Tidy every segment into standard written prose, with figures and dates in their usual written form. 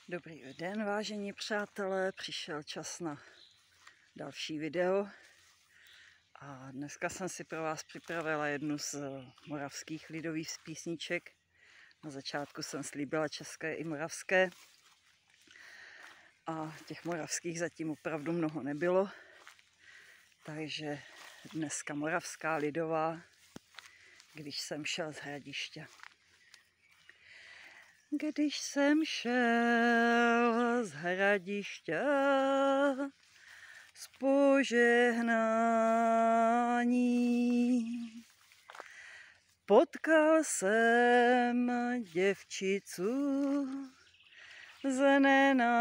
Dobrý den, vážení přátelé, přišel čas na další video a dneska jsem si pro vás připravila jednu z moravských lidových písniček. Na začátku jsem slíbila české i moravské a těch moravských zatím opravdu mnoho nebylo, takže dneska moravská lidová, když jsem šel z Hradiště. Když jsem šel z Hradiště z požehnání, potkal jsem děvčicu z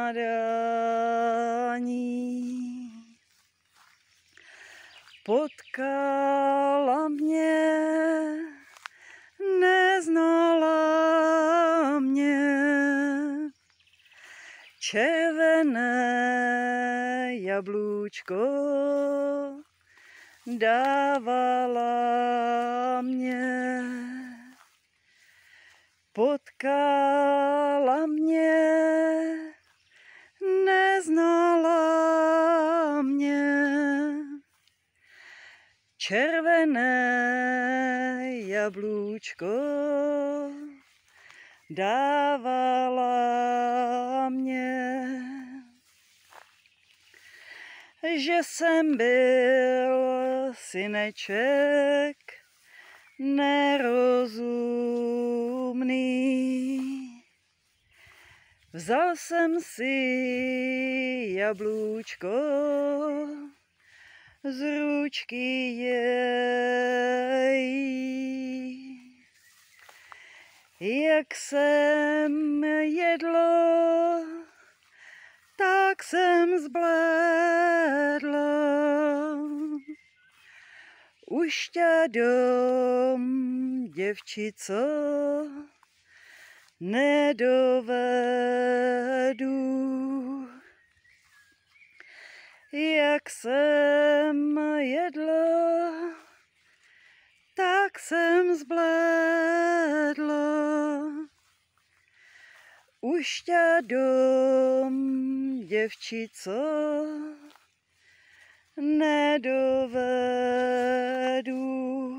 nenadání. Potkala mě, neznala mě, červené jablůčko dávala mě. Potkala mě, neznala mě, červené jablůčko dávala mě. Že jsem byl syneček nerozumný, vzal jsem si jablůčko z ručky jej. Jak jsem jedl, tak jsem zblédl. Už tě dom, děvčico, nedovedu. Jak jsem jedl, tak jsem zblédl. Už tě dom, děvčico, nedovedu.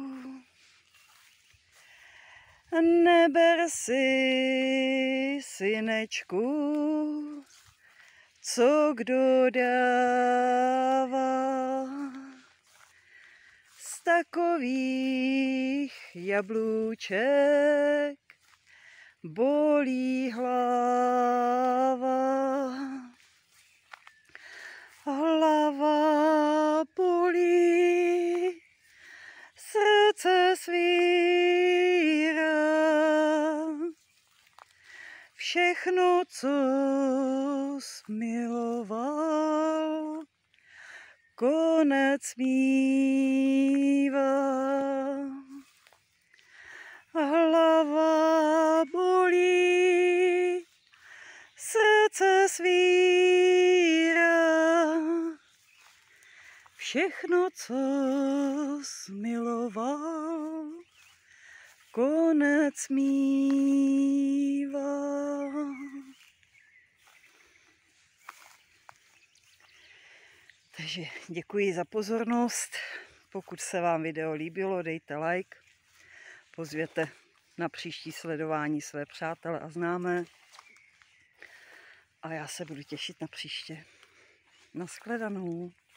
Neber si, synečku, co kdo dává. Z takových jablůček bolí hlava. Hlava bolí, srdce svírá. Všechno, co smiloval, konec mívá. Hlava bolí, srdce svírá. Všechno, co smiloval, konec mívá. Takže děkuji za pozornost. Pokud se vám video líbilo, dejte like, pozvěte na příští sledování své přátele a známé. A já se budu těšit na příště. Nashledanou.